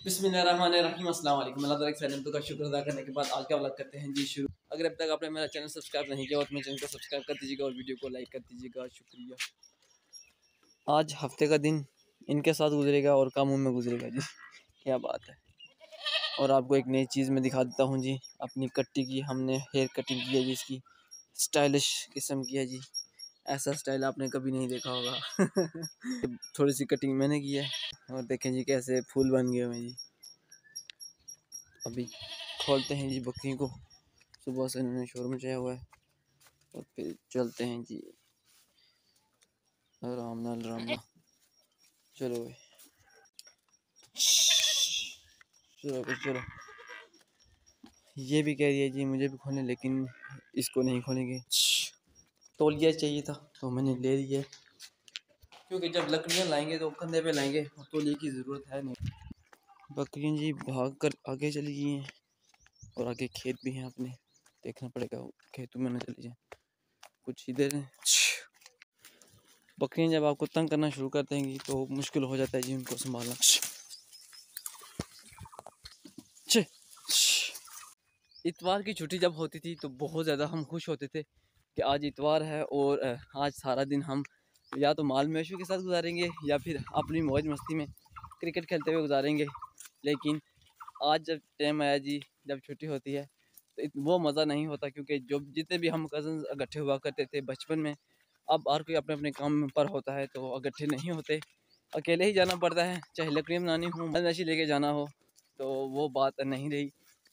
बिस्मिल्लाहिर्रहमानिर्रहीम अस्सलाम वालेकुम। अल्लाह ताला की नेमतों का शुक्र अदा करने के बाद आज का व्लॉग करते हैं जी शुरू। अगर अब तक आपने मेरा चैनल सब्सक्राइब नहीं किया और मेरे चैनल को सब्सक्राइब कर दीजिएगा और वीडियो को लाइक कर दीजिएगा, शुक्रिया। आज हफ्ते का दिन इनके साथ गुजरेगा और कामों में गुजरेगा जी, क्या बात है। और आपको एक नई चीज़ में दिखा देता हूँ जी, अपनी कट्टी की हमने हेयर कटिंग की है जी, इसकी स्टाइलिश किस्म की है जी। ऐसा स्टाइल आपने कभी नहीं देखा होगा। थोड़ी सी कटिंग मैंने की है और देखें जी कैसे फूल बन गए हुए जी। अभी खोलते हैं जी बकरी को, सुबह से इन्होंने शोर मचाया हुआ है और फिर चलते हैं जी आराम नाल रामा। चलो भाई, चलो भाई चलो। ये भी कह रही है जी मुझे भी खोलने, लेकिन इसको नहीं खोलेंगे। तौलिया चाहिए था तो मैंने ले लिया, क्योंकि जब लकड़ियाँ लाएंगे तो कंधे पे लाएंगे और तौलिए की ज़रूरत है नहीं। बकरियाँ जी भाग कर आगे चली गई हैं और आगे खेत भी हैं अपने, देखना पड़ेगा खेतों में न चली जाए। कुछ इधर बकरियाँ जब आपको तंग करना शुरू कर देंगी तो मुश्किल हो जाता है जी उनको संभालना। इतवार की छुट्टी जब होती थी तो बहुत ज़्यादा हम खुश होते थे कि आज इतवार है और आज सारा दिन हम या तो माल मवेशियों के साथ गुजारेंगे या फिर अपनी मौज मस्ती में क्रिकेट खेलते हुए गुजारेंगे। लेकिन आज जब टाइम आया जी, जब छुट्टी होती है तो वो मज़ा नहीं होता, क्योंकि जो जितने भी हम कज़न इकट्ठे हुआ करते थे बचपन में, अब हर कोई अपने अपने काम पर होता है तो इकट्ठे नहीं होते, अकेले ही जाना पड़ता है। चाहे लकड़ियाँ बनानी हो, माल मवेशी लेके जाना हो, तो वो बात नहीं रही।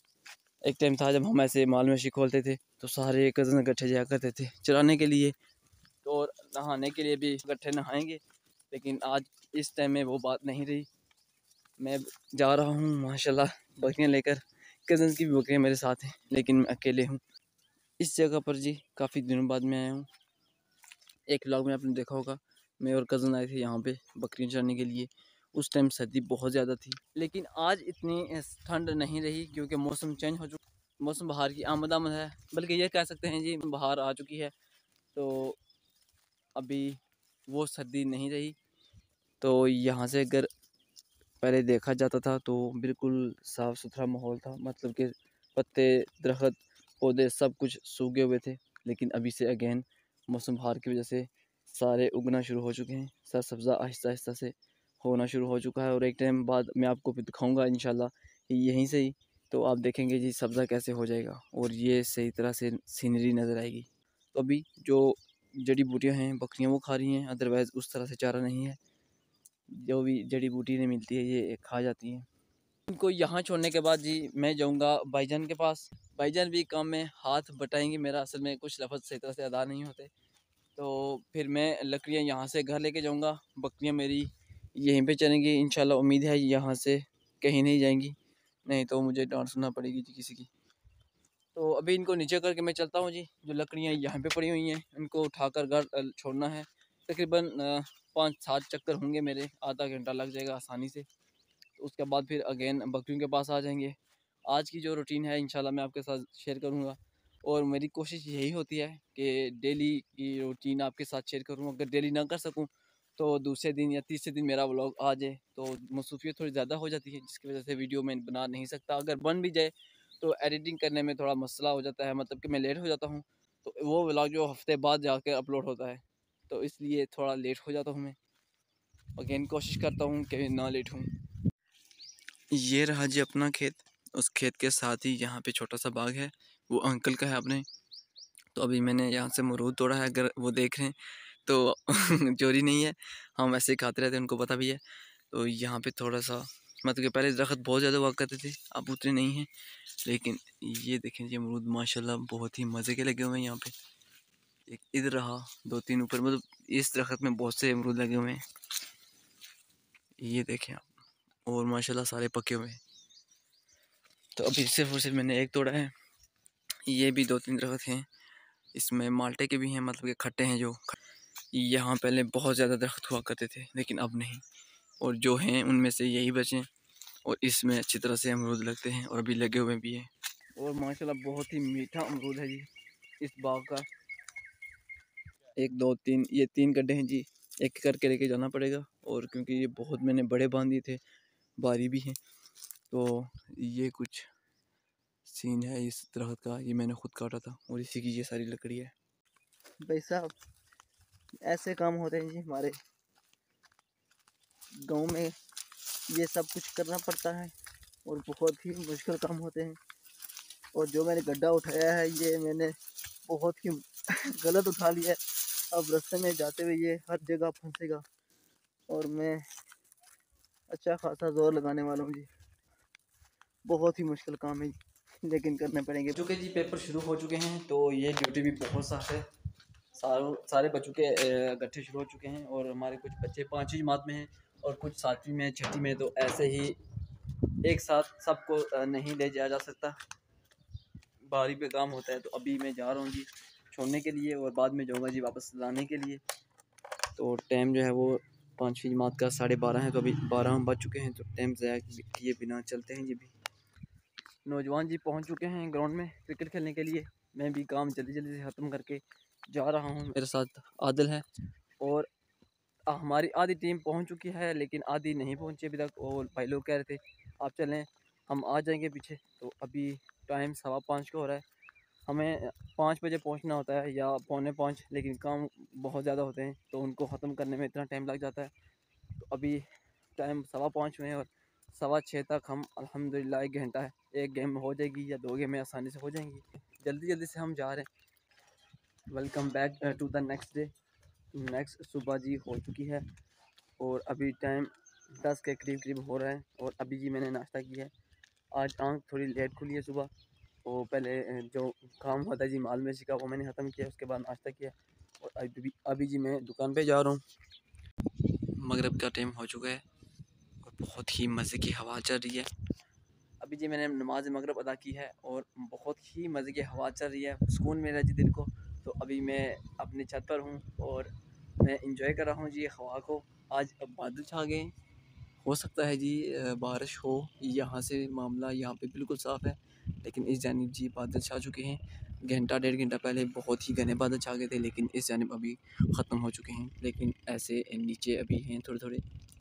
एक टाइम था जब हम ऐसे माल मवेशी खोलते थे तो सारे कज़न इकट्ठे जाया करते थे चराने के लिए, और नहाने के लिए भी इकट्ठे नहाएंगे। लेकिन आज इस टाइम में वो बात नहीं रही। मैं जा रहा हूँ माशाल्लाह बकरियाँ लेकर, कज़न्स की भी बकरियाँ मेरे साथ हैं लेकिन मैं अकेले हूँ। इस जगह पर जी काफ़ी दिनों बाद मैं आया हूँ। एक व्लॉग में आपने देखा होगा, मैं और कज़न आए थे यहाँ पे बकरियाँ चराने के लिए। उस टाइम सर्दी बहुत ज़्यादा थी, लेकिन आज इतनी ठंड नहीं रही क्योंकि मौसम चेंज हो चुका। मौसम बहार की आमद है, बल्कि ये कह सकते हैं जी बहार आ चुकी है। तो अभी वो सर्दी नहीं रही। तो यहाँ से अगर पहले देखा जाता था तो बिल्कुल साफ़ सुथरा माहौल था, मतलब कि पत्ते, दरख्त, पौधे सब कुछ सूखे हुए थे। लेकिन अभी से अगेन मौसम बहार की वजह से सारे उगना शुरू हो चुके हैं, सर सब्ज़ा आहिस्ता आहिस्ता से होना शुरू हो चुका है। और एक टाइम बाद मैं आपको भी दिखाऊंगा इंशाल्लाह यहीं से ही, तो आप देखेंगे जी सब्ज़ा कैसे हो जाएगा और ये सही तरह से सीनरी नज़र आएगी। तो अभी जो जड़ी बूटियाँ हैं बकरियाँ वो खा रही हैं, अदरवाइज़ उस तरह से चारा नहीं है। जो भी जड़ी बूटी नहीं मिलती है ये खा जाती हैं। इनको यहाँ छोड़ने के बाद जी मैं जाऊँगा भाईजान के पास। भाईजान भी काम में हाथ बटाएंगे मेरा, असल में कुछ लफ्ज़ सही तरह से अदा नहीं होते। तो फिर मैं लकड़ियाँ यहाँ से घर लेके जाऊँगा, बकरियाँ मेरी यहीं पे चलेंगी इंशाल्लाह। उम्मीद है यहाँ से कहीं नहीं जाएंगी, नहीं तो मुझे डांट सुनना पड़ेगी जी किसी की। तो अभी इनको नीचे करके मैं चलता हूँ जी। जो लकड़ियाँ यहाँ पे पड़ी हुई हैं इनको उठाकर घर छोड़ना है। तकरीबन 5-7 चक्कर होंगे मेरे, आधा घंटा लग जाएगा आसानी से। तो उसके बाद फिर अगेन बकरियों के पास आ जाएंगे। आज की जो रूटीन है इंशाल्लाह मैं आपके साथ शेयर करूँगा, और मेरी कोशिश यही होती है कि डेली की रूटीन आपके साथ शेयर करूँ। अगर डेली ना कर सकूँ तो दूसरे दिन या तीसरे दिन मेरा व्लॉग आ जाए, तो मसरूफियत थोड़ी ज़्यादा हो जाती है जिसकी वजह से वीडियो मैं बना नहीं सकता। अगर बन भी जाए तो एडिटिंग करने में थोड़ा मसला हो जाता है, मतलब कि मैं लेट हो जाता हूँ। तो वो व्लॉग जो हफ्ते बाद जाकर अपलोड होता है, तो इसलिए थोड़ा लेट हो जाता हूँ मैं। अगेन कोशिश करता हूँ कि ना लेट हूँ। ये रहा जी अपना खेत, उस खेत के साथ ही यहाँ पे छोटा सा बाग है, वो अंकल का है अपने। तो अभी मैंने यहाँ से अमरूद तोड़ा है, अगर वो देख रहे हैं तो चोरी नहीं है, हम ऐसे ही खाते रहते हैं, उनको पता भी है। तो यहाँ पे थोड़ा सा, मतलब कि पहले दरख्त बहुत ज़्यादा हुआ करते थे, अब उतने नहीं हैं। लेकिन ये देखें जी अमरूद माशाल्लाह बहुत ही मज़े के लगे हुए हैं यहाँ पे। एक इधर रहा, 2-3 ऊपर, मतलब इस दरख्त में बहुत से अमरूद लगे हुए हैं, ये देखें आप, और माशाल्लाह सारे पके हुए हैं। तो अभी सिर्फ और सिर्फ मैंने एक तोड़ा है। ये भी 2-3 दरख्त हैं, इसमें माल्टे के भी हैं, मतलब कि खट्टे हैं जो। यहाँ पहले बहुत ज़्यादा दरख्त हुआ करते थे लेकिन अब नहीं, और जो हैं उनमें से यही बचे, और इसमें अच्छी तरह से अमरूद लगते हैं और अभी लगे हुए भी हैं। और माशाल्लाह बहुत ही मीठा अमरूद है जी इस बाग का। 1-2-3, ये 3 गड्ढे हैं जी, एक करके लेके जाना पड़ेगा। और क्योंकि ये बहुत मैंने बड़े बांध दिए थे, भारी भी हैं, तो ये कुछ सीन है इस दरख्त का, ये मैंने खुद काटा था और इसी की ये सारी लकड़ी है। भाई साहब ऐसे काम होते हैं जी हमारे गांव में, ये सब कुछ करना पड़ता है और बहुत ही मुश्किल काम होते हैं। और जो मैंने गड्ढा उठाया है ये मैंने बहुत ही गलत उठा लिया है। अब रास्ते में जाते हुए ये हर जगह फंसेगा और मैं अच्छा खासा जोर लगाने वाला हूँ जी। बहुत ही मुश्किल काम है लेकिन करने पड़ेंगे। चूँकि जी पेपर शुरू हो चुके हैं तो ये ड्यूटी भी बहुत सारे सारे बच्चों के इकट्ठे शुरू हो चुके हैं और हमारे कुछ बच्चे 5वीं जमात में हैं और कुछ 7वीं में 6ठी में। तो ऐसे ही एक साथ सबको नहीं ले जाया जा सकता, बारी पे काम होता है। तो अभी मैं जा रहा हूँ जी छोड़ने के लिए और बाद में जाऊँगा जी वापस लाने के लिए। तो टाइम जो है वो 5वीं जमात का 12:30 है, तो अभी 12 बज चुके हैं। तो टाइम ज़ाया किए बिना चलते हैं जी। भी नौजवान जी पहुंच चुके हैं ग्राउंड में क्रिकेट खेलने के लिए। मैं भी काम जल्दी जल्दी से ख़त्म करके जा रहा हूं। मेरे साथ आदिल है और हमारी आधी टीम पहुंच चुकी है लेकिन आधी नहीं पहुंची अभी तक। और भाई लोग कह रहे थे आप चलें हम आ जाएंगे पीछे। तो अभी टाइम 5:15 का हो रहा है। हमें 5 बजे पहुंचना होता है या 4:45, लेकिन काम बहुत ज़्यादा होते हैं तो उनको ख़त्म करने में इतना टाइम लग जाता है। तो अभी टाइम 5:15 हुए हैं और 6:15 तक हम अल्हम्दुलिल्लाह 1 घंटा है, 1 गेम हो जाएगी या 2 गेम में आसानी से हो जाएंगी। जल्दी जल्दी से हम जा रहे हैं। Welcome back to the next day. Next सुबह जी हो चुकी है और अभी टाइम 10 के करीब करीब हो रहा है और अभी जी मैंने नाश्ता किया है। आज आँख थोड़ी लेट खुली है सुबह। वो पहले जो काम होता है जी माल मेसी का वो मैंने ख़त्म किया, उसके बाद नाश्ता किया और अभी जी मैं दुकान पे जा रहा हूँ। मगरिब का टाइम हो चुका है और बहुत ही मज़े की हवा चल रही है। अभी जी मैंने नमाज मगरिब अदा की है और बहुत ही मज़े की हवा चल रही है, सुकून मिल रहा है जी दिल को। तो अभी मैं अपनी छत पर हूँ और मैं इंजॉय कर रहा हूँ जी हवा को। आज बादल छा गए, हो सकता है जी बारिश हो। यहाँ से मामला यहाँ पे बिल्कुल साफ़ है लेकिन इस जानिब जी बादल छा चुके हैं। घंटा 1.5 घंटा पहले बहुत ही घने बादल छा गए थे लेकिन इस जानिब अभी ख़त्म हो चुके हैं, लेकिन ऐसे नीचे अभी हैं थोड़े थोड़े।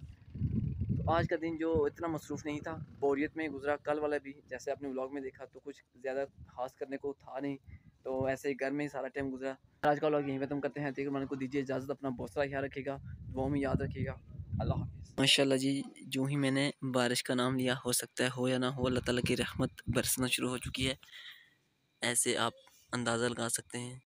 तो आज का दिन जो इतना मसरूफ़ नहीं था, बोरियत में गुजरा। कल वाला भी जैसे आपने व्लॉग में देखा तो कुछ ज़्यादा खास करने को था नहीं, तो ऐसे ही घर में ही सारा टाइम गुजरा। आज का व्लॉग यहीं ख़त्म करते हैं। तो मन को दीजिए इजाज़त, अपना बहुत सारा ख्याल रखिएगा, दुआ में याद रखिएगा। अल्लाह हाफ़िज़। माशाल्लाह जी, जो ही मैंने बारिश का नाम लिया, हो सकता है हो या ना हो, अल्लाह ताला की रहमत बरसना शुरू हो चुकी है। ऐसे आप अंदाज़ा लगा सकते हैं।